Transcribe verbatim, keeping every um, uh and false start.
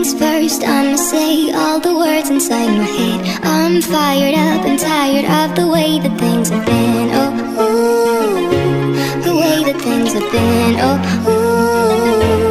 things first, I'ma say all the words inside my head. I'm fired up and tired of the way that things have been. Oh, ooh, the way that things have been. Oh, ooh.